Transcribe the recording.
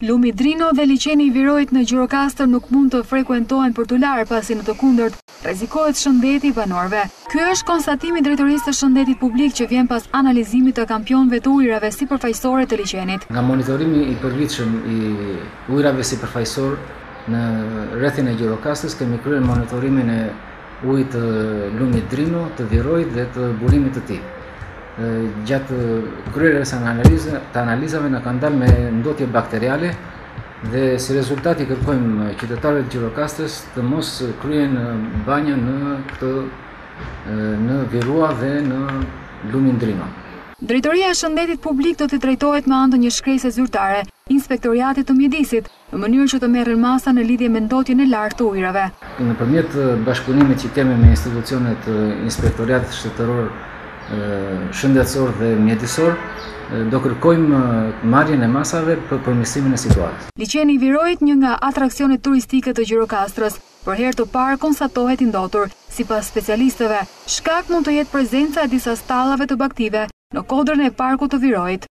Lumi Drino dhe liçeni i Virojt në Gjirokastër nuk mund të frekuentohen për të larë pasi në të kundërt rrezikohet shëndeti i banorëve. Ky është konstatimi i Drejtorisë së Shëndetit Publik që vjen pas analizimit të kampionëve të ujrave sipërfaqësore të liçenit. Nga monitorimi i përgjithshëm i ujrave sipërfaqësor në rrethin e Gjirokastrës kemi kryer monitorimin e ujit të lumit Drino, të Virojt dhe të burimit të tij. Gjatë kryerjes të analizave na kanë dalë me ndotje bakteriale dhe si rezultat i kërkojmë qytetarëve të Gjirokastrës të mos kryen banja në Virua dhe në lumin Drino. Drejtoria e Shëndetit Publik do të drejtohet me anë të një shkrese zyrtare Inspektoriatit të Mjedisit, në mënyrë që të merren masa në lidhje me ndotjen e lartë të ujrave. Nëpërmjet bashkëpunimit që kemi me institucionet Inspektoriatit Shtetëror Shëndetësor dhe Mjedisor, do kërkojmë marrjen e masave për përmirësimin e situatës. Liçeni i Virojt, një nga atraksionet turistike të Gjirokastrës, për herë të parë konstatohet i ndotur. Sipas specialistëve, shkak mund të jetë prezenca e disa stallave të baktive në kodrën e parkut të Virojt.